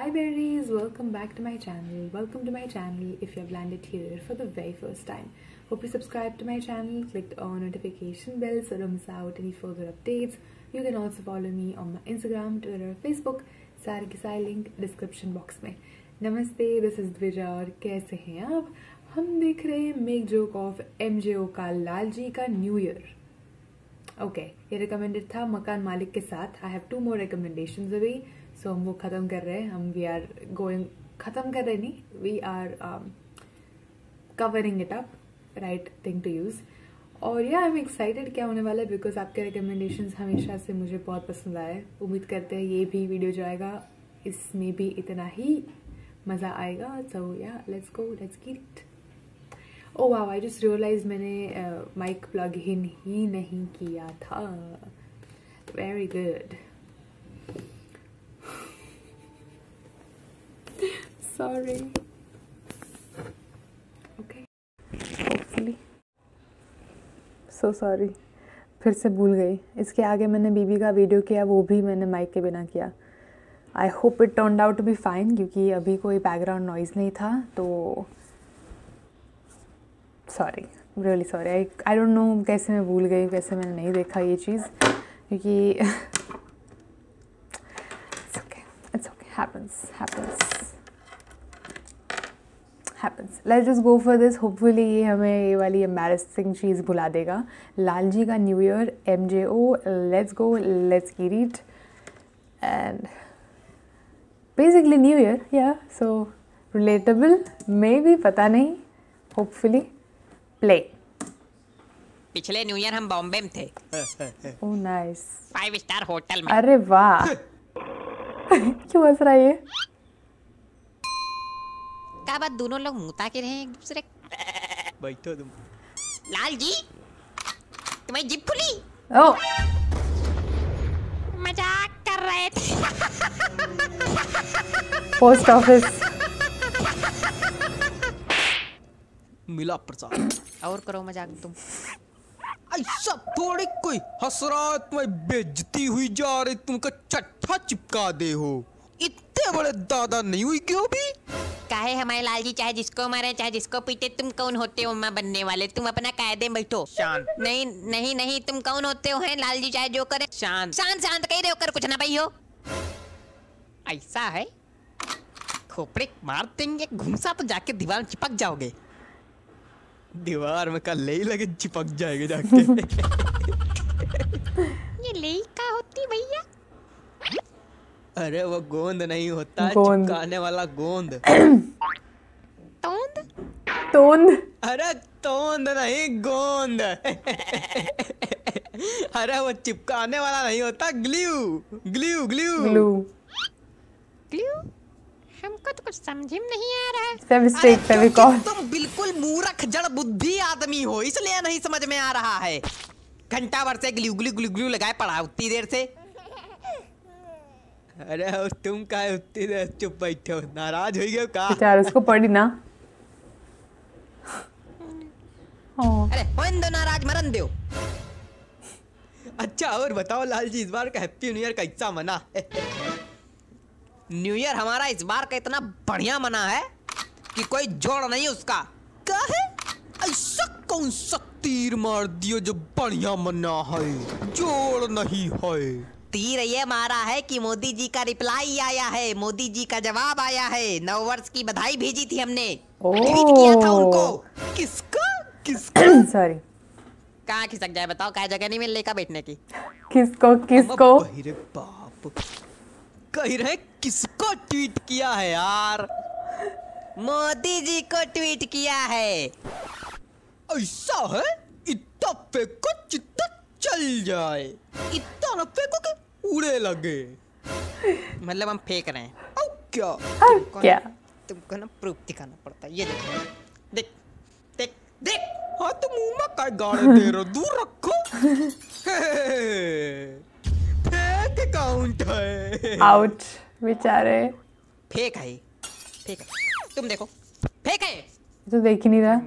Hi berries, welcome back to my channel. Welcome to my channel if you have landed here for the very first time. Hope you subscribed to my channel, clicked on notification bell so don't miss out any further updates. You can also follow me on my Instagram, Twitter, Facebook. सारे के सारे link description box में. नमस्ते, this is Dwija और कैसे हैं आप? हम देख रहे हैं मेक जोक ऑफ MJO का लाल जी का न्यू ईयर. ओके, ये रिकमेंडेड था मकान मालिक के साथ. आई हैव 2 more recommendations अभी, सो हम वो खत्म कर रहे हैं. हम वी आर गोइंग, खत्म कर रहे नहीं, we are covering it up. Right thing to use. और या आई एम एक्साइटेड क्या होने वाला है, बिकॉज आपके रिकमेंडेशंस हमेशा से मुझे बहुत पसंद आए. उम्मीद करते हैं ये भी वीडियो जो आएगा इसमें भी इतना ही मज़ा आएगा. So yeah let's go, let's get it. Oh wow, I just realize मैंने माइक प्लग इन ही नहीं किया था. Very good. Sorry. Okay, hopefully. So sorry, फिर से भूल गई. इसके आगे मैंने बीबी का वीडियो किया, वो भी मैंने माइक के बिना किया. I hope it turned out to be fine, क्योंकि अभी कोई बैकग्राउंड नॉइज़ नहीं था. तो sorry, really sorry. I don't know कैसे मैं भूल गई, कैसे मैंने नहीं देखा ये चीज़, क्योंकि it's okay, happens. Let's just go for this. Hopefully ये हमें ये वाली एम्बैरेसिंग चीज़ भुला देगा. लाल जी का new year, MJO. Let's go, let's get it. And basically new year, yeah so relatable, maybe, पता नहीं. Hopefully play. पिछले न्यू ईयर हम बॉम्बे में थे. Oh nice. 5 स्टार होटल में. अरे वाह. क्यों हंस रहा है ये? क्या बात, दोनों लोग मुंह ताके रहे हैं एक दूसरे. बैठो तुम. लाल जी, तुम्हें जिप खुली? ओह, मजाक कर रहे थे. Post office. मिला प्रसाद. और करो मजाक तुम. ऐसा थोड़ी कोई हंस रहा है, तुम्हें बेइज्जती हुई जा रही, तुमको चट्टा चिपका दे हो. इतने बड़े दादा नहीं हुई क्यों भी? काहे हमारे लाल जी चाहे जिसको मारे चाहे जिसको पीटे, तुम कौन होते हो माँ बनने वाले? तुम अपना कायदे में बैठो. शांत. नहीं नहीं नहीं, तुम कौन होते हो? हैं लाल जी चाहे जो करे. शांत शांत शांत कह रहे हो, कर कुछ ना भाई हो. ऐसा है, खोपड़े मार देंगे, घुमसा तो जाके दीवार में चिपक जाओगे. दीवार में कल ले लगे चिपक जाएगा जाके. ये ले का होती भैया? अरे वो गोंद नहीं होता, गोंद. चिपकाने वाला गोंद. तोंद. तोंद. अरे तोंद नहीं, गोंद. अरे वो चिपकाने वाला नहीं होता, glue glue glue glue. Glue. हमको तो कुछ समझ में नहीं आ रहा है. फेविस्टिक, फेविकॉल. तुम बिल्कुल मूर्ख जड़ बुद्धि आदमी हो, इसलिए नहीं समझ में आ रहा है. घंटा भर से ग्लू ग्लू ग्लू ग्लू लगाए पड़ा उतनी देर से. अरे तुम का उतनी देर चुप बैठे हो, नाराज हो गए का? बेचारा, उसको पड़ी ना. अरे होइन दो नाराज, मरन दो. अच्छा और बताओ लाल जी, इस बार का हैप्पी न्यू ईयर कैसा मना? न्यू ईयर हमारा इस बार का इतना बढ़िया मना है कि कोई जोड़ नहीं उसका. काहे? ऐसा कौन सा तीर मार दियो जो बढ़िया मना है, जोड़ नहीं है? तीर ये मारा है कि मोदी जी का रिप्लाई आया है, मोदी जी का जवाब आया है. 9 वर्ष की बधाई भेजी थी हमने, ट्वीट किया था उनको. किसका किसका? सॉरी. कहाँ खिसक जाए बताओ, क्या जगह नहीं मिल रही का बैठने की? किसको किसको? अरे बाप, कह रहे किसको ट्वीट किया है यार? मोदी जी को ट्वीट किया है. ऐसा है? इतना फेंको चित्ता चल जाए, इतना न फेंको कि उड़े लगे. मतलब हम फेंक रहे हैं. अब क्या? क्या? तुमको ना प्रूफ दिखाना पड़ता है. ये देखो, देख देख देख. हाँ तो मुंह में काय गाड़े दे रहे हो, दूर रखो. फेक अकाउंट है. आउट बेचारे. फेक है, फेक है. तुम देखो, फेक है. तो देख ही नहीं रहा.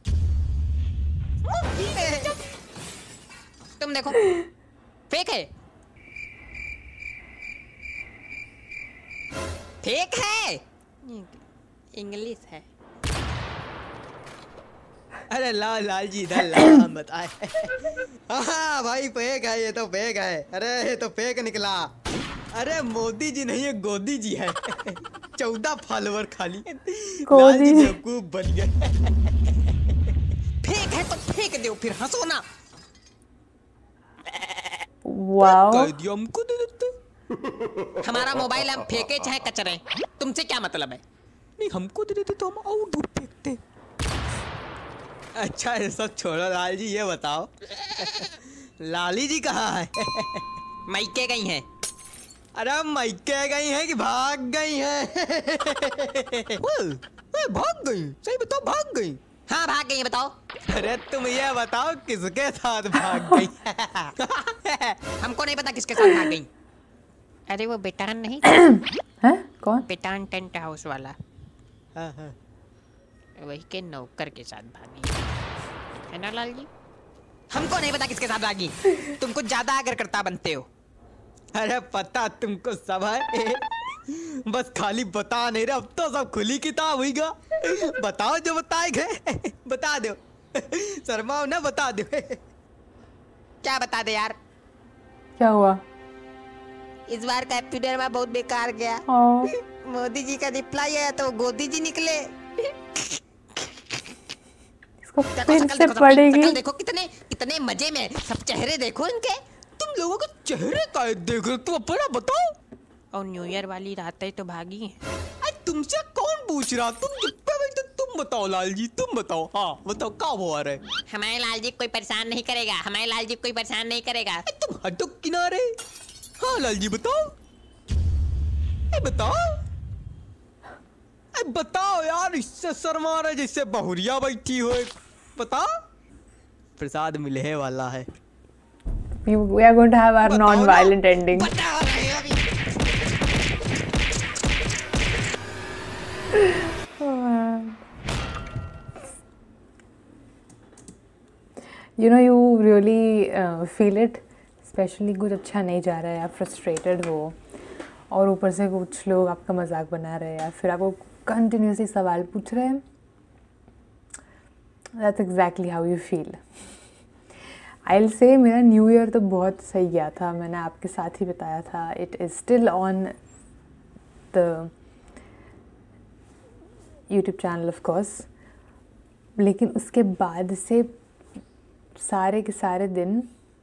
तुम देखो, फेक है. फेक है, इंग्लिश है। अरे लाल जी इधर ला, हम बताए। हाँ भाई फेक है, ये तो फेक है। अरे ये तो फेक निकला। अरे मोदी जी नहीं, ये गोदी जी है। 14 फॉलोवर खाली। लाल जी बेवकूफ बन गए। फेक है तो फेंक दो, फिर हंसो ना। वाओ, कह दिया हमको दे देते। हमारा मोबाइल हम फेंके चाहे कचरे, तुमसे क्या मतलब है? नहीं हमको दे देते तो हम और दूर फेंकते। अच्छा ये सब छोड़ो लाल जी, ये बताओ लाली जी कहाँ है? मायके गई हैं। अरे मायके गई हैं कि भाग गई हैं? भाग गई? सही बताओ, भाग गई? हाँ भाग गई है, बताओ। अरे तुम ये बताओ किसके साथ भाग गई? हमको नहीं पता किसके साथ भाग गई। अरे वो बेटान नहीं है कौन? बेटान टेंट हाउस वाला, हाँ। वही के नौकर के साथ भागी है ना लाल जी? हमको नहीं पता किसके साथ भागी, तुम कुछ ज्यादा अगर करता बनते हो। अरे पता तुमको सब है, बस खाली बता नहीं रहे। अब तो सब खुली किताब हुईगा। बताओ जो बताए गए, बता दो। शर्माओ ना, बता दो। क्या बता दे यार? क्या हुआ? इस बार का हैप्पी न्यू ईयर बहुत बेकार गया। मोदी जी का रिप्लाई आया तो गोदी जी निकले। इसको फिर से शकल पड़ेगी। देखो कितने कितने मजे में, सब चेहरे देखो इनके। तुम लोगों के चेहरे का देख रहे, तुम अपना बताओ। और न्यू ईयर वाली रात है तो भागी है। अरे तुमसे कौन पूछ रहा? तुम चुप बैठे, तुम बताओ लाल जी, तुम बताओ। हाँ बताओ, क्या हुआ रे? हमारे लाल जी कोई परेशान नहीं करेगा, हमारे लाल जी कोई परेशान नहीं करेगा। तुम हटो किनारे। हाँ लाल जी बताओ, बताओ, बताओ यार। इससे शर्मा रहे जैसे बहुरिया बैठी हो। बताओ। प्रसाद मिलने वाला है। We are going to have our non-violent ending. बताओ नहीं अभी। You know, you really feel it, especially कुछ अच्छा नहीं जा रहा है, आप frustrated हो और ऊपर से कुछ लोग आपका मजाक बना रहे हैं या फिर आपको कंटिन्यूसली सवाल पूछ रहे हैं। That's exactly how you feel. I'll say मेरा न्यू ईयर तो बहुत सही गया था, मैंने आपके साथ ही बताया था। It is still on the YouTube channel of course, लेकिन उसके बाद से सारे के सारे दिन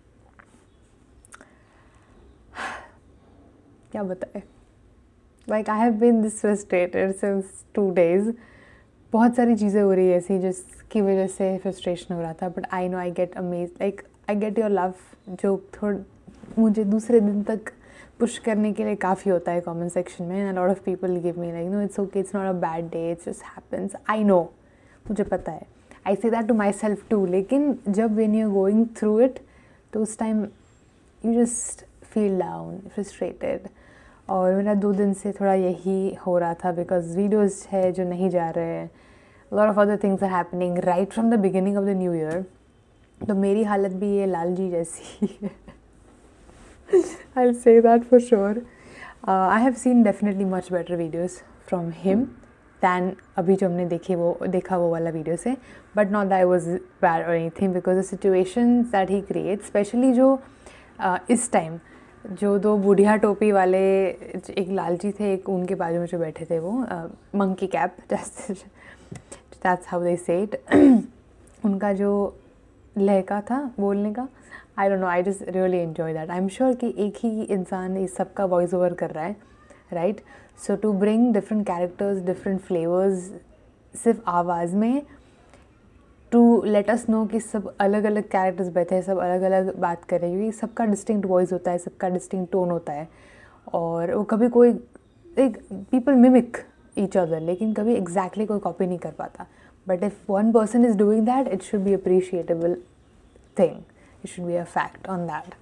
क्या बताए, like I have been this frustrated since 2 days. बहुत सारी चीज़ें हो रही है ऐसी जिसकी वजह से फ्रस्ट्रेशन हो रहा था, but I know I get amaze, like I get your love, जो थोड़ा मुझे दूसरे दिन तक पुश करने के लिए काफ़ी होता है कमेंट सेक्शन में। And lot of people give me like no it's okay, it's not a bad day, it's just happens. I know, मुझे पता है, I say that to myself too. लेकिन जब when you are going through it तो उस time you just feel down, frustrated. और मेरा 2 दिन से थोड़ा यही हो रहा था बिकॉज वीडियोज़ है जो नहीं जा रहे हैं, lot of other things are happening right from the beginning of the new year. तो मेरी हालत भी ये लाल जी जैसी है। I'll say that for sure. I have seen definitely much better videos from him than अभी जो हमने देखा वो वाला वीडियो से, but not that I was bad or anything because the situations that he creates, especially जो इस time जो 2 बुढ़िया टोपी वाले एक लाल जी थे, एक उनके बाजू में जो बैठे थे वो monkey cap, that's how they say it. उनका जो लहका था बोलने का, I don't know, I just really enjoy that. I am sure कि एक ही इंसान इस सब का वॉइस ओवर कर रहा है, right? So to bring different characters, different flavours सिर्फ आवाज़ में, टू लेट अस नो कि सब अलग अलग कैरेक्टर्स बैठे हैं, सब अलग अलग बात कर रहे हैं, क्योंकि सबका डिस्टिंक्ट वॉइस होता है, सबका डिस्टिंक्ट टोन होता है। और वो कभी कोई एक पीपल मिमिक ईच अदर, लेकिन कभी एग्जैक्टली कोई कॉपी नहीं कर पाता। But if one person is doing that, it should be appreciatable thing, it should be a fact on that.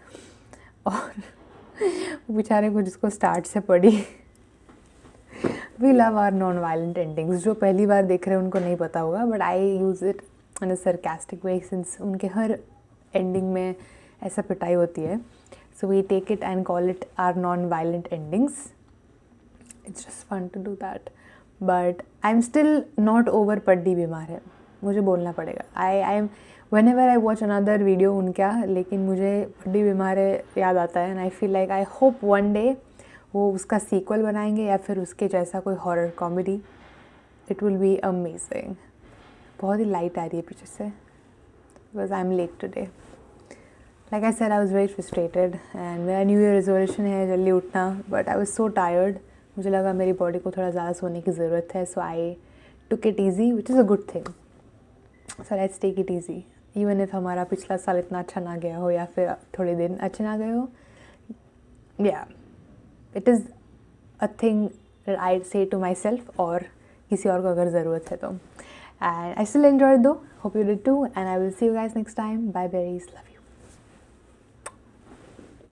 और बेचारे को जिसको स्टार्ट से पढ़ी, we love our non violent endings. जो पहली बार देख रहे हैं उनको नहीं पता होगा, but I use it in a sarcastic way since उनके हर एंडिंग में ऐसा पिटाई होती है। So we take it and call it our non violent endings. It's just fun to do that. But I'm still not over पड्डी बीमार है, मुझे बोलना पड़ेगा. I'm whenever I watch another video उनका, लेकिन मुझे पड्डी बीमार है याद आता है. And I feel like I hope one day वो उसका सीक्वल बनाएंगे या फिर उसके जैसा कोई horror comedy. It will be amazing. बहुत ही लाइट आ रही है पीछे से because I'm late today. Like I said, I was very frustrated and मेरा न्यू ईयर रेजोल्यूशन है जल्दी उठना, but I was so tired. मुझे लगा मेरी बॉडी को थोड़ा ज़्यादा सोने की ज़रूरत है, so I took it easy, which is a good thing. So let's take it easy. Even if हमारा पिछला साल इतना अच्छा ना गया हो या फिर थोड़े दिन अच्छे ना गए हो, yeah, it is a thing that I say to myself और किसी और को अगर ज़रूरत है तो. And I still enjoyed though. Hope you did too. And I will see you guys next time. Bye berries. Love you.